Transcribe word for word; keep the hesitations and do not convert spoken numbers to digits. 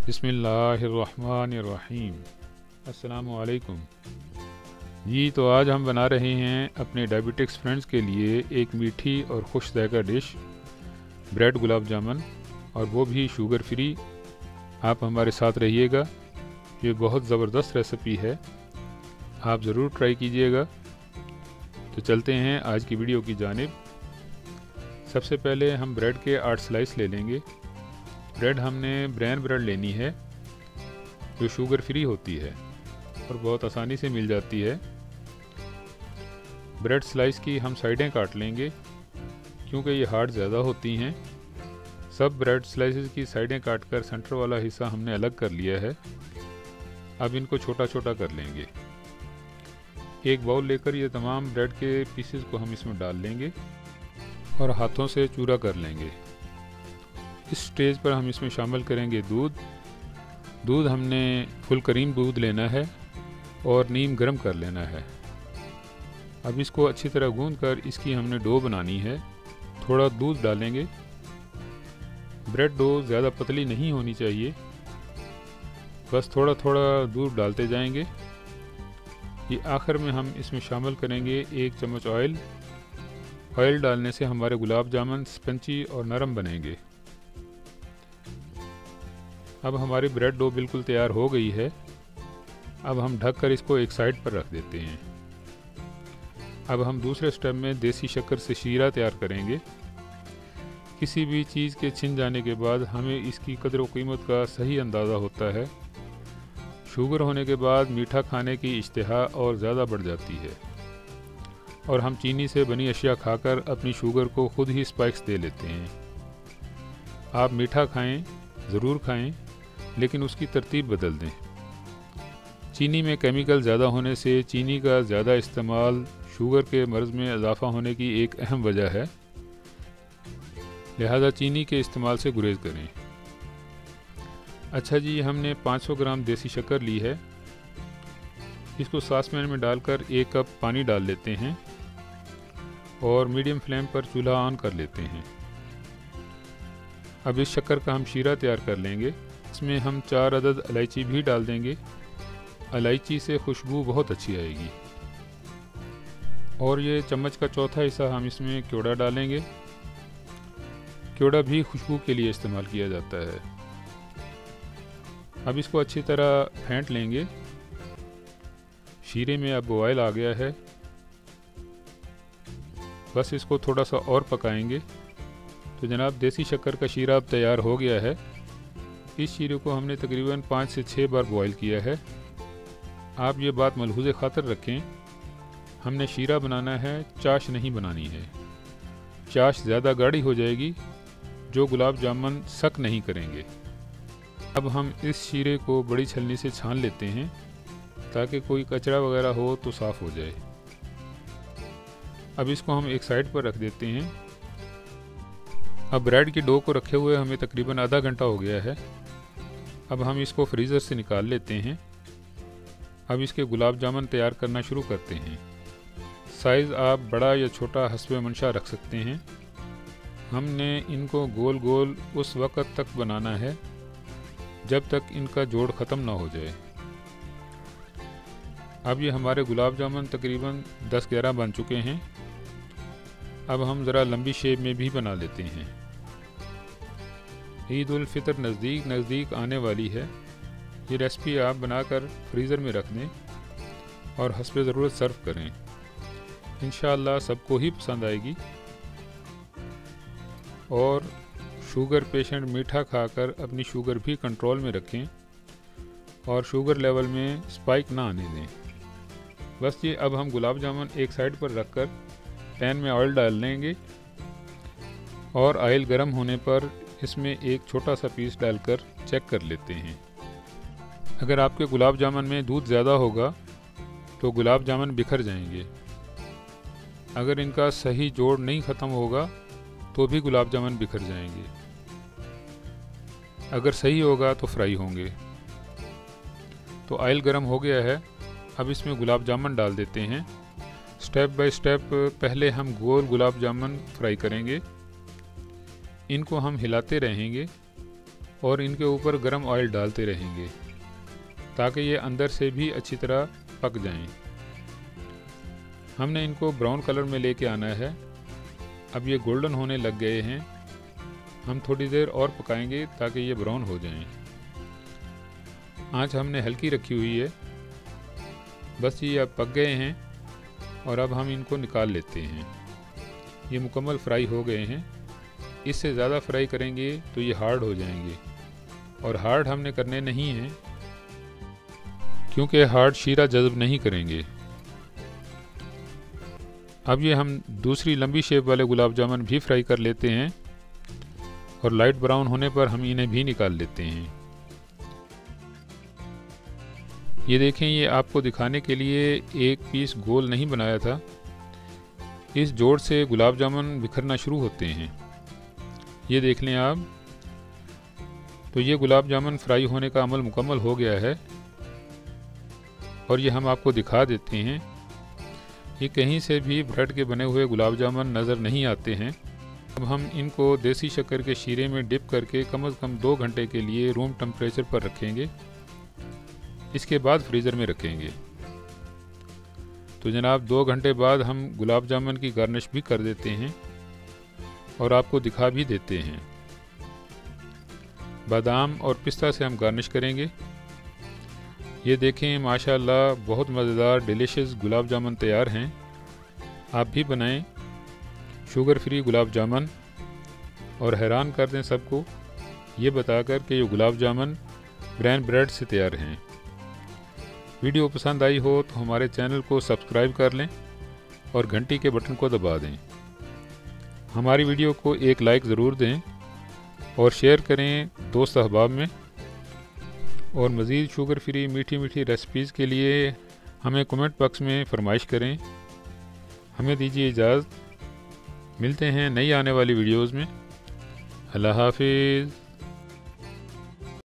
बिस्मिल्लाहिर्रहमानिर्रहीम। अस्सलामुअलैकुम जी। तो आज हम बना रहे हैं अपने डायबिटिक्स फ्रेंड्स के लिए एक मीठी और खुश ज़ायका डिश, ब्रेड गुलाब जामुन, और वो भी शुगर फ्री। आप हमारे साथ रहिएगा, ये बहुत ज़बरदस्त रेसिपी है, आप ज़रूर ट्राई कीजिएगा। तो चलते हैं आज की वीडियो की जानिब। सबसे पहले हम ब्रेड के आठ स्लाइस ले लेंगे। ब्रेड हमने ब्राउन ब्रेड लेनी है जो शुगर फ्री होती है और बहुत आसानी से मिल जाती है। ब्रेड स्लाइस की हम साइडें काट लेंगे क्योंकि ये हार्ड ज़्यादा होती हैं। सब ब्रेड स्लाइसेस की साइडें काटकर सेंटर वाला हिस्सा हमने अलग कर लिया है। अब इनको छोटा छोटा कर लेंगे। एक बाउल लेकर ये तमाम ब्रेड के पीसेस को हम इसमें डाल लेंगे और हाथों से चूरा कर लेंगे। इस स्टेज पर हम इसमें शामिल करेंगे दूध। दूध हमने फुल क्रीम दूध लेना है और नीम गर्म कर लेना है। अब इसको अच्छी तरह गूंद कर इसकी हमने डो बनानी है। थोड़ा दूध डालेंगे। ब्रेड डो ज़्यादा पतली नहीं होनी चाहिए, बस थोड़ा थोड़ा दूध डालते जाएंगे। ये आखिर में हम इसमें शामिल करेंगे एक चम्मच ऑयल। ऑयल डालने से हमारे गुलाब जामुन स्पंची और नरम बनेंगे। अब हमारी ब्रेड डो बिल्कुल तैयार हो गई है। अब हम ढककर इसको एक साइड पर रख देते हैं। अब हम दूसरे स्टेप में देसी शक्कर से शीरा तैयार करेंगे। किसी भी चीज़ के छिन जाने के बाद हमें इसकी कदर व कीमत का सही अंदाज़ा होता है। शुगर होने के बाद मीठा खाने की इश्तिहा और ज़्यादा बढ़ जाती है और हम चीनी से बनी अशिया खाकर अपनी शुगर को खुद ही स्पाइक्स दे लेते हैं। आप मीठा खाएं, ज़रूर खाएं, लेकिन उसकी तरतीब बदल दें। चीनी में केमिकल ज़्यादा होने से चीनी का ज़्यादा इस्तेमाल शुगर के मर्ज़ में इजाफ़ा होने की एक अहम वजह है। लिहाजा चीनी के इस्तेमाल से गुरेज करें। अच्छा जी, हमने पाँच सौ ग्राम देसी शक्कर ली है। इसको सॉसपैन में डालकर एक कप पानी डाल लेते हैं और मीडियम फ्लेम पर चूल्हा ऑन कर लेते हैं। अब इस शक्कर का हम शीरा तैयार कर लेंगे। इसमें हम चार अदद इलायची भी डाल देंगे। इलायची से खुशबू बहुत अच्छी आएगी। और ये चम्मच का चौथा हिस्सा हम इसमें क्योड़ा डालेंगे। क्योड़ा भी खुशबू के लिए इस्तेमाल किया जाता है। अब इसको अच्छी तरह फेंट लेंगे। शीरे में अब बॉयल आ गया है, बस इसको थोड़ा सा और पकाएंगे। तो जनाब, देसी शक्कर का शीरा अब तैयार हो गया है। इस शीरे को हमने तकरीबन पाँच से छः बार बॉयल किया है। आप ये बात मलहूज़े खातर रखें, हमने शीरा बनाना है, चाश नहीं बनानी है। चाश ज़्यादा गाढ़ी हो जाएगी जो गुलाब जामुन सक नहीं करेंगे। अब हम इस शीरे को बड़ी छलनी से छान लेते हैं ताकि कोई कचरा वगैरह हो तो साफ़ हो जाए। अब इसको हम एक साइड पर रख देते हैं। अब ब्रेड की डो को रखे हुए हमें तकरीबन आधा घंटा हो गया है। अब हम इसको फ्रीज़र से निकाल लेते हैं। अब इसके गुलाब जामुन तैयार करना शुरू करते हैं। साइज़ आप बड़ा या छोटा हस्बे मंशा रख सकते हैं। हमने इनको गोल गोल उस वक़्त तक बनाना है जब तक इनका जोड़ ख़त्म ना हो जाए। अब ये हमारे गुलाब जामुन तकरीबन दस ग्यारह बन चुके हैं। अब हम ज़रा लंबी शेप में भी बना लेते हैं। ईद उल फितर नज़दीक नज़दीक आने वाली है। ये रेसिपी आप बनाकर फ्रीज़र में रख दें और हस्बे ज़रूरत सर्व करें। इंशाअल्लाह सबको ही पसंद आएगी। और शुगर पेशेंट मीठा खाकर अपनी शुगर भी कंट्रोल में रखें और शुगर लेवल में स्पाइक ना आने दें। बस ये अब हम गुलाब जामुन एक साइड पर रखकर पैन में ऑयल डाल लेंगे और ऑयल गर्म होने पर इसमें एक छोटा सा पीस डालकर चेक कर लेते हैं। अगर आपके गुलाब जामुन में दूध ज़्यादा होगा तो गुलाब जामुन बिखर जाएंगे। अगर इनका सही जोड़ नहीं ख़त्म होगा तो भी गुलाब जामुन बिखर जाएंगे। अगर सही होगा तो फ्राई होंगे। तो ऑयल गर्म हो गया है। अब इसमें गुलाब जामुन डाल देते हैं। स्टेप बाय स्टेप पहले हम गोल गुलाब जामुन फ्राई करेंगे। इनको हम हिलाते रहेंगे और इनके ऊपर गर्म ऑयल डालते रहेंगे ताकि ये अंदर से भी अच्छी तरह पक जाएं। हमने इनको ब्राउन कलर में लेके आना है। अब ये गोल्डन होने लग गए हैं। हम थोड़ी देर और पकाएंगे ताकि ये ब्राउन हो जाएं। आंच हमने हल्की रखी हुई है। बस ये अब पक गए हैं और अब हम इनको निकाल लेते हैं। ये मुकम्मल फ्राई हो गए हैं। इससे ज़्यादा फ्राई करेंगे तो ये हार्ड हो जाएंगे और हार्ड हमने करने नहीं हैं क्योंकि हार्ड शीरा जज़ब नहीं करेंगे। अब ये हम दूसरी लंबी शेप वाले गुलाब जामुन भी फ्राई कर लेते हैं और लाइट ब्राउन होने पर हम इन्हें भी निकाल लेते हैं। ये देखें, ये आपको दिखाने के लिए एक पीस गोल नहीं बनाया था। इस जोड़ से गुलाब जामुन बिखरना शुरू होते हैं। ये देख लें आप। तो ये गुलाब जामुन फ्राई होने का अमल मुकम्मल हो गया है और ये हम आपको दिखा देते हैं। ये कहीं से भी ब्रेड के बने हुए गुलाब जामुन नज़र नहीं आते हैं। अब हम इनको देसी शक्कर के शीरे में डिप करके कम से कम दो घंटे के लिए रूम टेम्परेचर पर रखेंगे। इसके बाद फ्रीज़र में रखेंगे। तो जनाब, दो घंटे बाद हम गुलाब जामुन की गार्निश भी कर देते हैं और आपको दिखा भी देते हैं। बादाम और पिस्ता से हम गार्निश करेंगे। ये देखें, माशाल्लाह बहुत मज़ेदार डिलीशियस गुलाब जामुन तैयार हैं। आप भी बनाएं शुगर फ्री गुलाब जामुन और हैरान कर दें सबको ये बताकर कि ये गुलाब जामुन ब्राउन ब्रेड से तैयार हैं। वीडियो पसंद आई हो तो हमारे चैनल को सब्सक्राइब कर लें और घंटी के बटन को दबा दें। हमारी वीडियो को एक लाइक ज़रूर दें और शेयर करें दोस्त अहबाब में। और मज़ीद शुगर फ्री मीठी मीठी रेसिपीज़ के लिए हमें कमेंट बॉक्स में फरमाइश करें। हमें दीजिए इजाज़त। मिलते हैं नई आने वाली वीडियोज़ में। अल्लाह हाफिज़।